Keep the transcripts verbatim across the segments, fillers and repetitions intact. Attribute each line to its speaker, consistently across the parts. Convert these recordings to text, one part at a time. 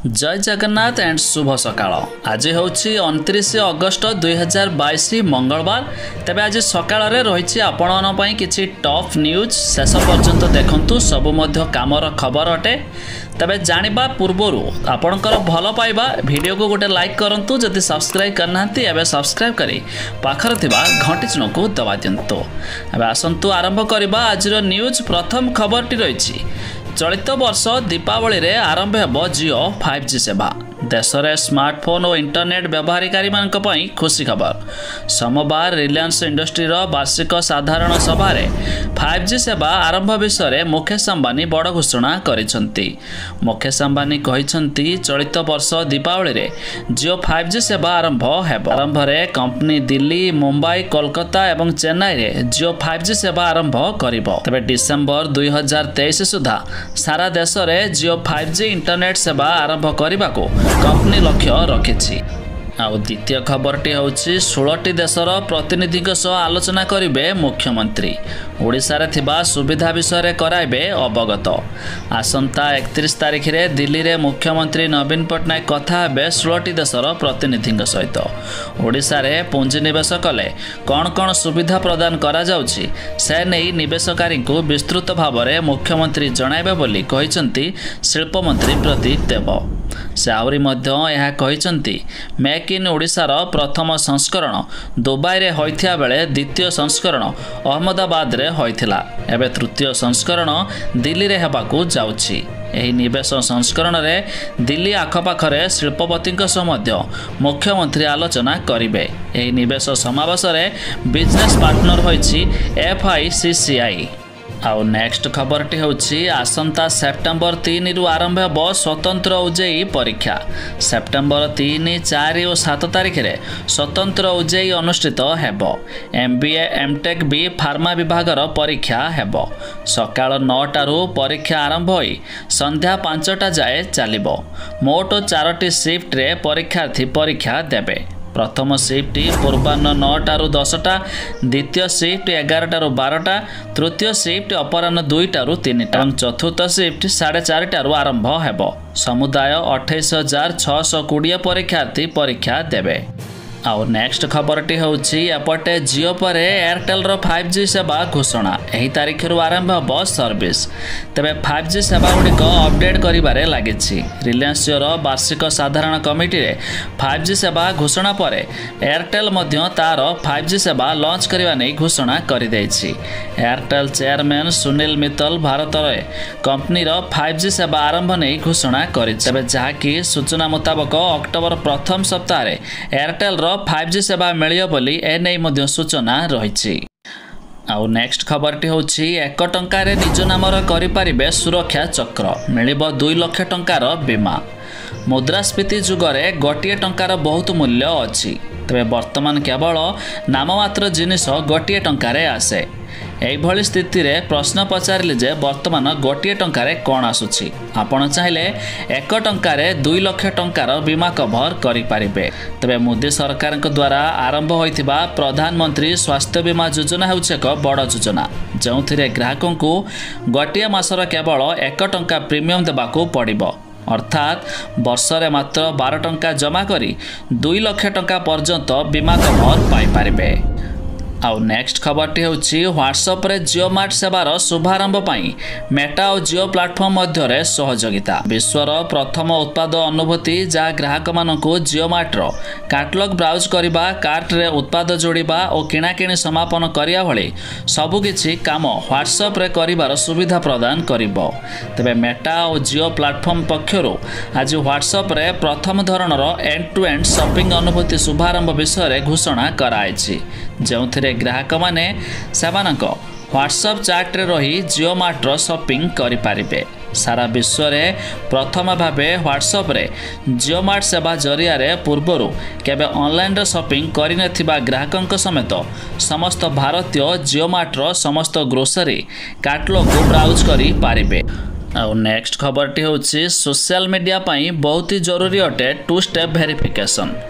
Speaker 1: जय जगन्नाथ एंड शुभ सकाळ। आज हूँ उनतीस अगस्ट दुई हजार बैश मंगलवार। तेज आज सकाळ रही आपण किसी टॉप न्यूज शेष पर्यंत देखु सबू कामर खबर अटे। तेज जाना पूर्वर आपणकर भल पाइबा वीडियो को गोटे लाइक करूँ, जदि सब्सक्राइब करना एवं सब्सक्राइब करी पाखर थिबा घंटी चिन्ह को दबा दिंतु। एवं आसतु आरंभ करबा आज न्यूज। प्रथम खबरटी रही चलित वर्ष दीपावली रे आरंभ हो जियो फाइव जी सेवा। देश में स्मार्टफोन और इंटरनेट व्यवहारकारी मानक पई खुशी खबर। सोमवार रिलायंस इंडस्ट्री वार्षिक साधारण सभा फाइव जी सेवा आरंभ विषय मुकेश अंबानी बड़ घोषणा करिसेंती। मुकेश अंबानी कहिसेंती चलित वर्ष दीपावली रे जियो फाइव जी सेवा आरंभ हेबो। आरंभ रे कंपनी दिल्ली, मुंबई, कोलकाता एवं चेन्नई रे जियो फाइव जी सेवा आरंभ करिबो। तबे डिसेंबर दुई हजार तेईस सुधा सारा देश में जियो फाइव जी इंटरनेट सेवा आरंभ करने को कंपनी लक्ष्य रखिछि। आउ द्वितीय खबरटी होछि षोलटी देशर प्रतिनिधि सह आलोचना करिवे मुख्यमंत्री। ओडिशा रे थिबा सुविधा विषय कराइबे अवगत। आसंता एकतीस तारिख रे दिल्ली रे मुख्यमंत्री नवीन पट्टनायक कथा हेबे षोलटी देशर प्रतिनिधि सहित। ओडिशा रे पुंजीनिवेश कले कौन कौन सुविधा प्रदान करा जाउछि से नहीं निवेशकारी को विस्तृत भाव में मुख्यमंत्री जणाइबे बोली कहिसेंती शिल्प मंत्री प्रदीप देव। से आहरी मध्य यह कहिसेंती मेक इन ओडिशार प्रथम संस्करण दुबई रे होइथिया बेले द्वितीय संस्करण अहमदाबाद रे होइथिला। एबे तृतीय संस्करण दिल्ली रे हेबाकू जाउछि। एही निवेश संस्करण रे दिल्ली आखपाखरे शिल्पपतिଙ୍କ सह मध्य मुख्यमंत्री आलोचना करिवे। एही निवेश समावेश रे बिजनेस पार्टनर होइछि F I C C I. आउ नेक्स्ट खबरटी होछि आसंता सेप्टेम्बर तीन रु आरंभ हो स्वतंत्र ओजेई परीक्षा। सेप्टेम्बर तीन, चार और सात तारिख रे स्वतंत्र ओजेई अनुष्ठित हेबो। एमबीए, एमटेक बी फार्मा विभागर परीक्षा हेबो। सकाळ नौटा रु परीक्षा आरंभ होई संध्या पांचटा जाए चलिबो। मोट चारोटी शिफ्ट रे परीक्षार्थी परीक्षा देबे। प्रथम शिफ्ट पूर्वाह्न नौटा रु दसटा, द्वितीय शिफ्ट एगारटा रु बारटा, तृतीय शिफ्ट अपराह्न दुईटा रु तीनटा और चतुर्थ शिफ्ट साढ़े चारिटा रु आरंभ हेबो। समुदाय अठाईस हजार छःश कोड़े परीक्षार्थी परीक्षा देबे। आउ नेक्स्ट खबरटी होछि एपटे जियो पर एयरटेल रो फाइव जी सेवा घोषणा। एही तारिख रु आरंभ हो सर्विस। तेबे फाइव जी सेवा गुड़िक अपडेट करिबारे लागिछि। रिलायंस जियो रो वार्षिक साधारण कमिटी रे फाइव जी सेवा घोषणा पर एयरटेल मध्य तार फाइव जी सेवा लॉन्च करबा नै घोषणा करि दैछि। एयरटेल चेयरमैन सुनील मित्तल भारत रे कंपनी रो फाइव जी सेवा आरंभ नै घोषणा करिछि। तेबे जाकी सूचना मुताबिक अक्टोबर प्रथम सप्ताह रे एयरटेल रो फाइव जी सेवा मिलियो बोली एने मध्य सूचना रही। आउ नेक्स्ट खबरटी होछि एक टंकार निज नामर करिपारिबे सुरक्षा चक्र। मिलिबो दुई लाख टंकार बीमा। मुद्रास्फीति जुगरे गोटिए टंकार बहुत मूल्य अछि। तबे वर्तमान केवल नाममात्र जिनिस गोटिए टंकारे आसे। एभली स्थिति रे प्रश्न पचारिले जे वर्तमान गोटिए टंकारे कौन आसुछि। आपण चाहिले एक टंकारे दुई लाख टंकार बीमा कभर करि पारिबे। तबे मोदी सरकार द्वारा आरंभ होइथिबा प्रधानमंत्री स्वास्थ्य बीमा योजना हेउछि एक बड़ योजना, जोंथिरे ग्राहकों को गोटिए मासर केवल एक टंका प्रीमियम देबाकू पड़िबो। अर्थात वर्ष रे मात्र बारह टंका जमा करी दुई लाख टंका पर्यंत बीमा कभर पाई पारिबे। आउ नेक्स्ट खबरटी होछि व्हाट्सएप रे जियो मार्ट सेवार शुभारंभ पई मेटा और जियो प्लेटफॉर्म मध्य रे सहयोगिता। विश्वर प्रथम उत्पाद अनुभूति जहाँ ग्राहक मानकु जियो मार्ट रो कैटलॉग ब्राउज करिबा, कार्ट रे उत्पाद जोड़िबा और किणाकिणी समापन करिया भली सबु किछि काम व्हाट्सएप रे करिबार सुविधा प्रदान करिबो। तबे मेटा और जियो प्लेटफॉर्म पक्षरु आज व्हाट्सएप रे प्रथम धरणर एंड टू एंड शॉपिंग अनुभूति शुभारंभ विषय रे घोषणा कराइछि, जोंथिरे ग्राहक माने सेमानक व्हाट्सएप चैट रे रही जियो मार्ट रो शॉपिंग करि पारिबे। सारा विश्व रे प्रथम भाबे व्हाट्सएप रे जियो मार्ट सेवा जरिया रे पूर्वरु केबे ऑनलाइन रे शॉपिंग करि नथिबा ग्राहकंक समेत समस्त भारतीय जियो मार्ट रो समस्त ग्रोसरी कैटलॉग को ब्राउज करि पारिबे। आउ नेक्स्ट खबरटी होछि सोशल मीडिया पई बहुत ही जरूरी अटे टू स्टेप वेरिफिकेशन।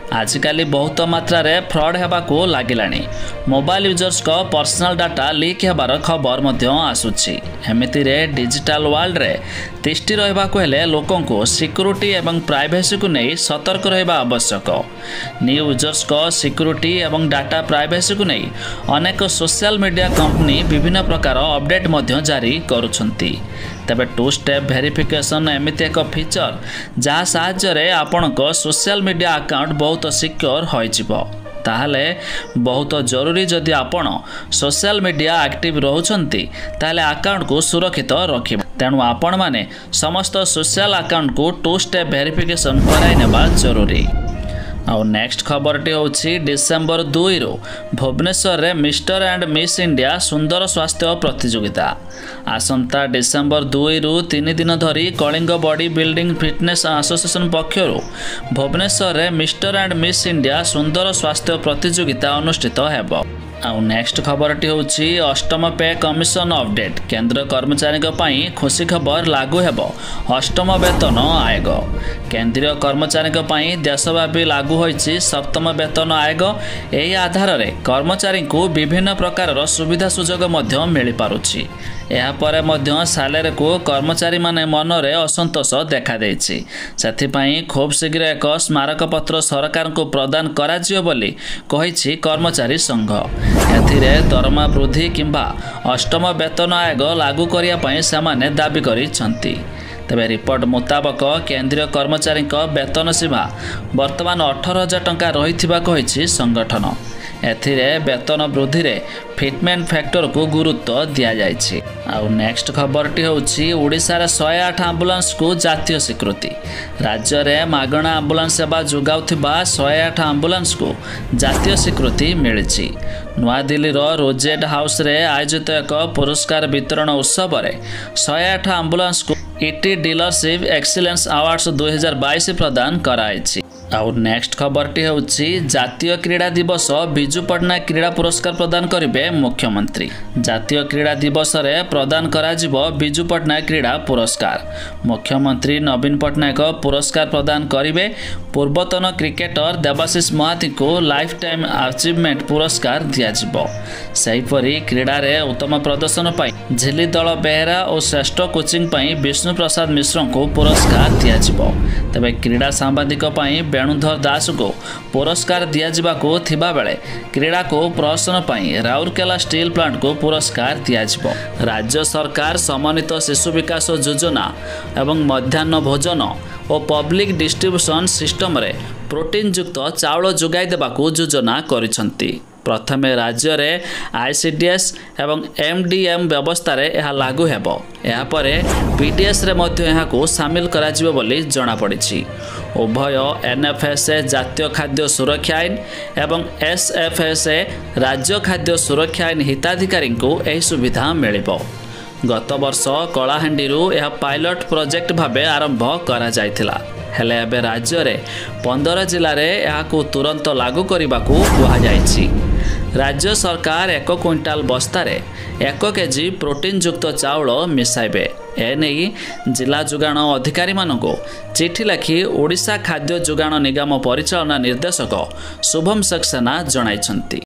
Speaker 1: आजिकाली बहुत मात्रा रे फ्रॉड हेबाकू लागिलानी। मोबाइल यूजर्स को पर्सनल डाटा लीक हेबार खबर मध्य आसुछि। एमिति रे डिजिटल वर्ल्ड रे तिष्ठि रहबाकू हेले लोकन को सिक्योरिटी एवं प्राइवेसी को नहीं सतर्क रहबा आवश्यक। न्यू यूजर्स को सिक्योरिटी एवं डाटा प्राइवेसी को नहीं अनेक सोशल मीडिया कंपनी विभिन्न प्रकार अपडेट मध्य जारी करुछंती। तबे टू स्टेप वेरिफिकेशन एमिति एक फीचर जहाँ साहाय्य आपण को सोशल मीडिया अकाउंट बहुत सिक्योर होइजिबो। ताहले बहुत जरूरी जदि आपण सोशल मीडिया एक्टिव रहउछंती ताहले अकाउंट को सुरक्षित रखिबा। तेणु आपण माने समस्त सोशल अकाउंट को टू स्टेप वेरिफिकेशन कराइ नेबा जरूरी। आउ नेक्स्ट खबरटी होछि डिसेंबर दुई रु भुवनेश्वर रे मिस्टर एंड मिस इंडिया सुंदर स्वास्थ्य प्रतियोगिता। आसंता डिसेंबर दुई रु तीन दिन धरी Kalinga body building fitness association पक्षरु भुवनेश्वर रे मिस्टर एंड मिस इंडिया सुंदर स्वास्थ्य प्रतियोगिता अनुष्ठित हेबो। आउ नेक्स्ट खबरटी होछि अष्टम पे कमिशन अपडेट। केंद्र कर्मचारी पई खुशी खबर लागू हेबो अष्टम वेतन आयोग। केंद्रीय कर्मचारी पई देशव्यापी लागू होइछि सप्तम वेतन आयोग। एही आधार रे कर्मचारी को विभिन्न प्रकार सुविधा सुजोग मध्य मिल पारुछि। एहा परे मध्य सालेरी को कर्मचारी माने मन रे असंतोष देखा देछि। सेथि पई खूब शीघ्र एक स्मारक पत्र सरकार को प्रदान करा जियो बोली कहिछि कर्मचारी संघ। एथिरे दरमा वृद्धि किंबा अष्टम वेतन आयोग लागू करिया पई सामान्य दाबी करिसंती। तेबे रिपोर्ट मुताबक केंद्रीय कर्मचारी वेतन सीमा वर्तमान अठारह हजार टंका रहिथिबा कहिछि संगठन। एथिरे वेतन वृद्धि रे फिटमेंट फैक्टर को गुरुत्व दिया जायछि। आउ नेक्स्ट खबरटी होछि ओडिसा रे एक सौ आठ एम्बुलेंस को जातीय स्वीकृति। राज्य रे मागणा एम्बुलेंस सेवा जोगाउथिबा एक सौ आठ एम्बुलेंस को जातीय स्वीकृति मिलिछि। नुआ दिल्ली रो रोजेट हाउस रे आयोजित एक पुरस्कार वितरण उत्सव रे एक सौ आठ एम्बुलेंस को ईटी डीलरशिप एक्सीलेंस अवार्ड्स दो हज़ार बाईस प्रदान कराइछि। आउ नेक्स्ट खबरटी होछि जातीय क्रीड़ा दिवस बिजू पट्टनायक क्रीड़ा पुरस्कार प्रदान करिवे मुख्यमंत्री। जातीय क्रीड़ा दिवस रे प्रदान कराजिबो बिजू पट्टनायक क्रीड़ा पुरस्कार। मुख्यमंत्री नवीन पट्टनायक पुरस्कार प्रदान करिवे। पूर्वतन क्रिकेटर देवाशीष महाती को लाइफ टाइम अचीवमेंट पुरस्कार दियाजिबो। सेहिपरि क्रीड़ा रे उत्तम प्रदर्शन पाई झिली दल बेहरा और श्रेष्ठ कोचिंग पाई विष्णु प्रसाद मिश्र को पुरस्कार दियाजिबो। तबे क्रीड़ा सांबादिक पाई वेणुधर दास को पुरस्कार दियाजिबाको थिबा बेले क्रीड़ा को प्रदर्शन पाई राउरकेला स्टील प्लांट को पुरस्कार दियाजिबो। राज्य सरकार समन्वित शिशु विकास योजना एवं मध्याह्न भोजन और पब्लिक डिस्ट्रीब्यूशन सिस्टम रे प्रोटीन युक्त चाउल जोगाई देबाको योजना करिसंती। प्रथमे राज्य रे आईसीडीएस एवं एमडीएम व्यवस्था रे यह लागू हेबो। यह परे पीडीएस रे मध्य यह को शामिल करा जिवो बोली जणा पड़िछि। उभय एनएफएसए जातीय खाद्य सुरक्षा आईन एवं एसएफएसए राज्य खाद्य सुरक्षा आईन हिताधिकारी को यह सुविधा मिलिबो। गत वर्ष कलाहांडी रु यह पायलट प्रोजेक्ट भाबे आरंभ करा जायथिला। हेले एबे राज्य रे पंद्रह जिले में यह तुरंत लागू करने को कहुई। राज्य सरकार एक क्विंटाल बस्तार एक केजी प्रोटीन युक्त चाउल मिसाइबे। एने जिला जोगाण अधिकारी मानक चिठी लिखि ओडिशा खाद्य जोगाण निगम परिचालना निर्देशक शुभम सक्सेना जणाइछंती।